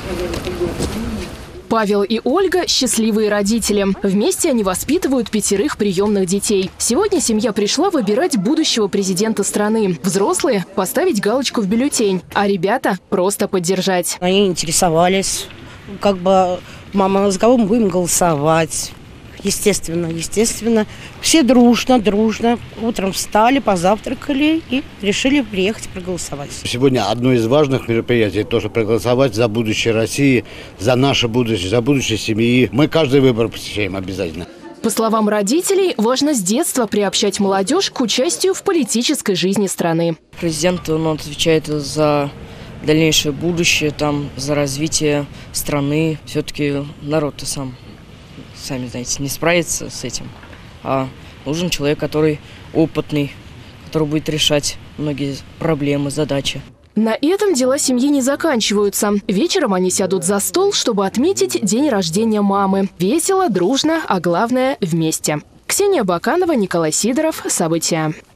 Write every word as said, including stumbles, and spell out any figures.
Павел и Ольга – счастливые родители. Вместе они воспитывают пятерых приемных детей. Сегодня семья пришла выбирать будущего президента страны. Взрослые – поставить галочку в бюллетень, а ребята – просто поддержать. Они интересовались, как бы, мама, за кого мы будем голосовать. Естественно, естественно. Все дружно, дружно. Утром встали, позавтракали и решили приехать проголосовать. Сегодня одно из важных мероприятий – то, что проголосовать за будущее России, за наше будущее, за будущее семьи. Мы каждый выбор посещаем обязательно. По словам родителей, важно с детства приобщать молодежь к участию в политической жизни страны. Президент, он отвечает за дальнейшее будущее, там, за развитие страны. Все-таки народ-то сам, сами знаете, не справится с этим. А нужен человек, который опытный, который будет решать многие проблемы, задачи. На этом дела семьи не заканчиваются. Вечером они сядут за стол, чтобы отметить день рождения мамы. Весело, дружно, а главное – вместе. Ксения Баканова, Николай Сидоров. События.